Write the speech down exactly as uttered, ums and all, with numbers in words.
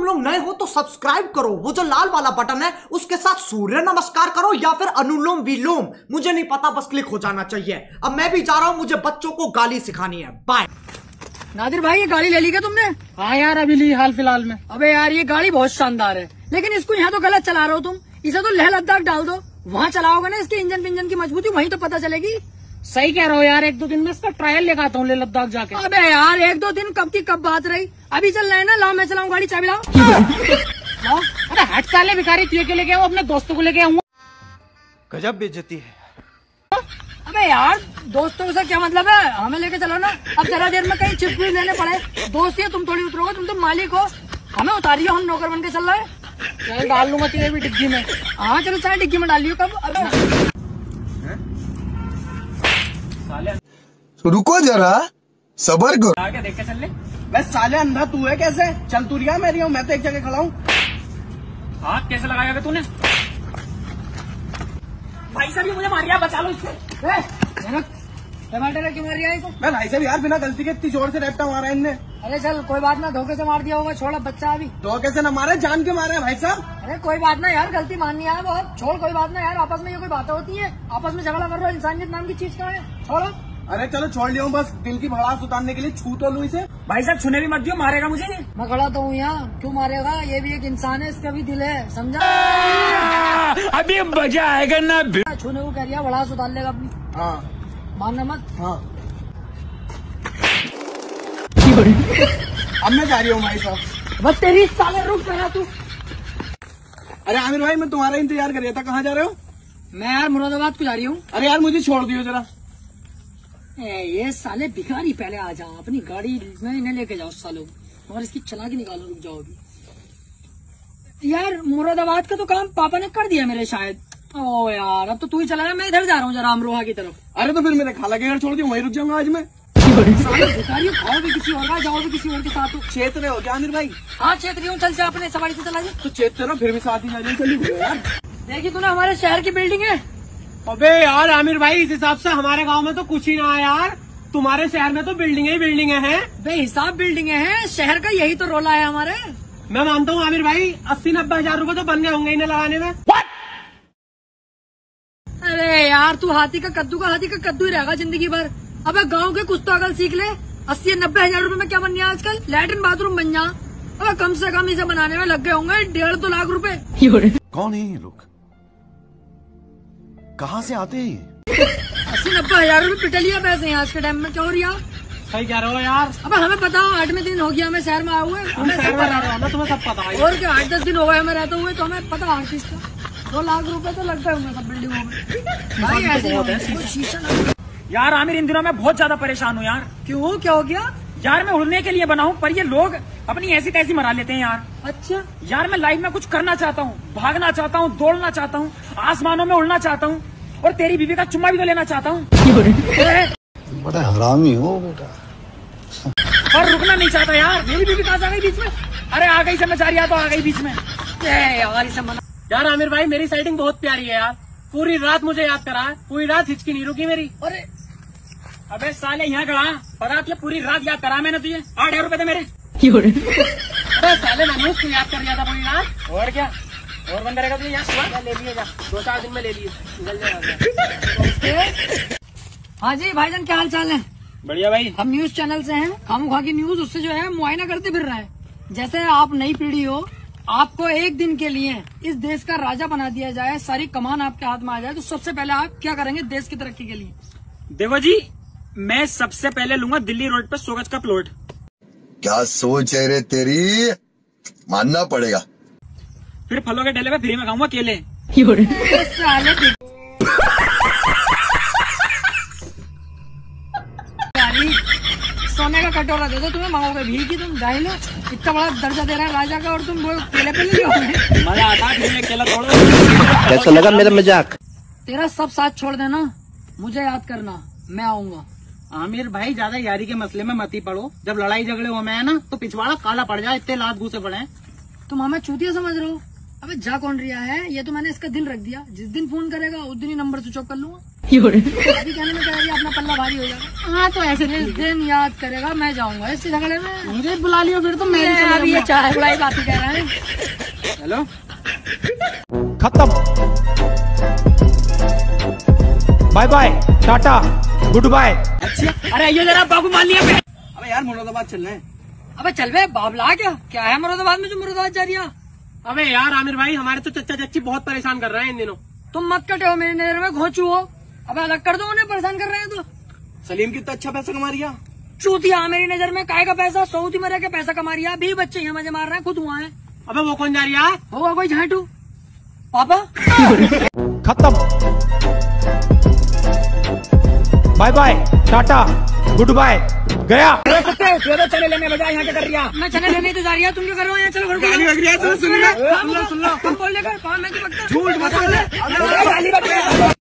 तुम लोग नए हो तो सब्सक्राइब करो, वो जो लाल वाला बटन है उसके साथ सूर्य नमस्कार करो या फिर अनुलोम विलोम, मुझे नहीं पता, बस क्लिक हो जाना चाहिए। अब मैं भी जा रहा हूं, मुझे बच्चों को गाली सिखानी है। बाय। नादिर भाई, ये गाड़ी ले ली क्या तुमने? हाँ यार, अभी ली हाल फिलहाल में। अबे यार, ये गाड़ी बहुत शानदार है, लेकिन इसको यहाँ तो गलत चला रहे हो तुम। इसे तो लेह लद्दाख डाल दो, वहाँ चलाओगे ना इसके इंजन पिंजन की मजबूती वहीं तो पता चलेगी। सही कह रहे हो यार, एक दो दिन में इसका ट्रायल लगाता हूँ लेह लद्दाख जाके। अबे यार, एक दो दिन कब की कब बात रही, अभी चल रहे हैं ना। लाओ मैं चलाऊं गाड़ी, चाबी लाओ। लाओ। अरे हट साले भिखारी, तू के लेके आऊँ, अपने दोस्तों को लेके आऊंगा। गजब बेइज्जती है। अबे यार, दोस्तों से क्या मतलब है, हमें लेके चलो ना। अब जरा देर में कहीं चिप भी लेने पड़े, दोस्त ही तुम थोड़ी उतरोगे, तुम तो मालिक हो, हमें उतारिए, हम नौकर बन के चल रहे हैं। चल डाल लूंगा तेरे भी डिग्गी में। हाँ चलो, चाहे डिग्गी में डाल लियो। कब? अबे रुको जरा, सबर करो। आगे देख के चल ले। बस साले अंधा तू है कैसे? चल तू रिया, मैं रिया हूँ, मैं तो एक जगह खड़ा हूँ। हाथ कैसे लगाया तूने? भाई साहब, ये मुझे मारिया, बचा लो इससे। टमाटर क्यों मार रहा है इसको? मैं भाई साहब यार, बिना गलती के इतनी जोर से रैप्टा मारा है इनने। अरे चल कोई बात ना, धोखे से मार दिया होगा, छोड़, अब बच्चा अभी। धोखे से न मारे, जान के मारे भाई साहब। अरे कोई बात ना यार, गलती माननी है बहुत, छोड़, कोई बात ना यार, आपस में ये कोई बातें होती है, आपस में झगड़ा कर रहे हो, इंसानियत नाम की चीज कहाँ है, छोड़ो। अरे चलो छोड़ लिया हूँ, बस दिल की भड़ास उतारने के लिए छू तो लूं इसे। भाई साहब छूने भी मत दियो, मारेगा मुझे। मैं खड़ा तो हूँ यहाँ, क्यों मारेगा? ये भी एक इंसान है, इसका भी दिल है, समझा? अभी मजा आएगा ना। छूने को कह रही है, भड़ास उतार लेगा अपनी। हाँ मानना मत। हाँ। अब मैं जा रही हूँ भाई साहब। बस तेरी साले, रुक जाना तू। अरे आमिर भाई, मैं तुम्हारा इंतजार कर रहा था, कहाँ जा रहे हो? मैं यार मुरादाबाद को जा रही हूँ। अरे यार मुझे छोड़ दियो जरा। ये साले भिखारी, पहले आ जाओ, अपनी गाड़ी में इन्हें लेके जाओ सालों, और इसकी चला के निकालो, रुक जाओ अभी। यार मुरादाबाद का तो काम पापा ने कर दिया मेरे शायद। ओ यार, अब तो तू ही चला रहा, मैं इधर जा रहा हूँ जरा अमरोहा की तरफ। अरे तो फिर मेरे खाला के घर छोड़ दियो, वहीं रुक जाऊंगा आज मैं। साले भिखारी, खाओ भी किसी और का, जाओ भी किसी और के साथ। चेत रहे हो क्या आमिर भाई? हाँ चेत रही हूँ, चल जा अपने सवारी से चला जा। तो चेत रहो, फिर भी साथ ही जा रही चलिए यार। देखी तूने हमारे शहर की बिल्डिंग है? अबे यार आमिर भाई, इस हिसाब से हमारे गांव में तो कुछ ही ना है यार, तुम्हारे शहर में तो बिल्डिंग ही बिल्डिंग है। बेहिसाब बिल्डिंगे हैं, शहर का यही तो रोला है हमारे। मैं मानता हूँ आमिर भाई, अस्सी नब्बे हजार रूपए तो बन गए होंगे इन्हें लगाने में। अरे यार, तू हाथी का कद्दू का हाथी का कद्दू ही रहेगा जिंदगी भर। अबे गांव के कुछ तो अकल सीख ले। अस्सी नब्बे हजार रूपए में क्या बन गया आजकल? लैट्रिन बाथरूम बन जा। अबे कम से कम इसे बनाने में लग गए होंगे डेढ़ दो लाख रुपए। कौन है ये लोग, कहाँ से आते हैं? अस्सी नब्बे हजार रूपए पिटलिया पैसे हैं आज के टाइम में, क्या हो रही है? सही कह रहे हो यार। अब हमें पता, आठवें दिन हो गया हमें शहर में आए हुए, हमें सब पता, तुम्हें सब पता है। और क्या, आठ दस दिन हो गए हमें रहते हुए, तो हमें पता हर चीज का। दो लाख रुपए तो लगता है सब बिल्डिंगों में। भाई ऐसे यार आमिर, इन दिनों मैं बहुत ज्यादा परेशान हूँ यार। क्यों, क्या हो गया? यार मैं उड़ने के लिए बना हूँ, पर ये लोग अपनी ऐसी तैसी मरा लेते हैं यार। अच्छा यार, मैं लाइफ में कुछ करना चाहता हूँ, भागना चाहता हूँ, दौड़ना चाहता हूँ, आसमानों में उड़ना चाहता हूँ, और तेरी बीवी का चुम्मा भी तो लेना चाहता हूँ। बड़ा हरामी हो बेटा। और रुकना नहीं चाहता यार। मेरी बीवी कहाँ से आ गई बीच में? अरे आ गई, समझ आ रही है तो आ गई बीच में यार। इसे मना यार। आमिर भाई, मेरी साइडिंग बहुत प्यारी है यार, पूरी रात मुझे याद करा है, पूरी रात हिचकी नहीं रुकी मेरी। अरे अबे साले, यहाँ खड़ा पता तुझे, पूरी रात याद करा मैंने तुझे। आठ हजार रुपए थे मेरे। अबे साले, मैंने उसको याद कर लिया था पूरी रात। और क्या, और बंद रहेगा तुझे यार? सुबह ले लिए जा, दो चार दिन में ले लिए, निकल जाएगा। हाँ जी भाईजान, क्या हाल चाल है? बढ़िया भाई। हम न्यूज चैनल से हैं, खामोखा की न्यूज, उससे जो है मुआयना करते फिर रहे हैं। जैसे आप नई पीढ़ी हो, आपको एक दिन के लिए इस देश का राजा बना दिया जाए, सारी कमान आपके हाथ में आ जाए, तो सबसे पहले आप क्या करेंगे देश की तरक्की के लिए? देखो जी, मैं सबसे पहले लूंगा दिल्ली रोड पे सौ गज का प्लॉट। क्या सोच है रे तेरी, मानना पड़ेगा। फिर फलों के ठेले पे फ्री में खाऊंगा केले। सोने का कटोरा दे दो, तुम्हें मांगोगे भी कि तुम ढाई लो, इतना बड़ा दर्जा दे रहा है राजा का, और तुम वो केले पे ले लो। मजा आता है केला तोड़। कैसा लगा मेरा मजाक? तेरा सब साथ छोड़ देना, मुझे याद करना, मैं आऊंगा। आमिर भाई, ज्यादा यारी के मसले में मत ही पड़ो, जब लड़ाई झगड़े हो में है ना, तो पिछवाड़ा काला पड़ जाए, इतने लात घूसे पड़े। तुम हमें चूतिया समझ रहे हो? अबे जा कौन रिया है, ये तो मैंने इसका दिल रख दिया, जिस दिन फोन करेगा उस दिन ही नंबर स्विच ऑफ कर लूंगा। अभी कहने में कह रही है अपना पल्ला भारी हो जाएगा। हाँ तो ऐसे जिस दिन याद करेगा मैं जाऊंगा इस झगड़े में। मुझे बुला लियो फिर तो मैं अभी ये चाय बुलाई बात ही कह रहा है। हेलो खत्म, बाय बाय, टाटा, गुड बाय। अरे ये जरा बाबू मान लिया। अबे यार मुरादाबाद चल रहे हैं। अबे चल बे बाबला, क्या क्या है मुरादाबाद में जो मुरादाबाद जा रही है? अबे यार आमिर भाई हमारे तो चच्चा चच्ची बहुत परेशान कर रहे हैं इन दिनों। तुम मत कटे हो मेरी नजर में, घोंचू हो। अबे अलग कर दो, उन्हें परेशान कर रहे हैं तो। सलीम कितना अच्छा पैसा कमा रिया। चूतिया मेरी नजर में, काय का पैसा, सऊदी में रह के पैसा कमा रही है। अभी बच्चे यहाँ मजे मार रहे हैं, खुद हुआ है। अबे वो कौन जा रही है? होगा कोई झाटू पापा। खत्म, बाय बाय, टाटा, गुड बाय, गया। चले लेने बजाय यहाँ क्या कर रही है? मैं चले लेने तो जा रही है, तुम क्या कर रहे हो यहाँ? चलो घर को। गाली बज रही है, सुन सुन लो, सुन लो, सुन लो। हम बोल लेकर मैं तो पकता झूठ मत बोल।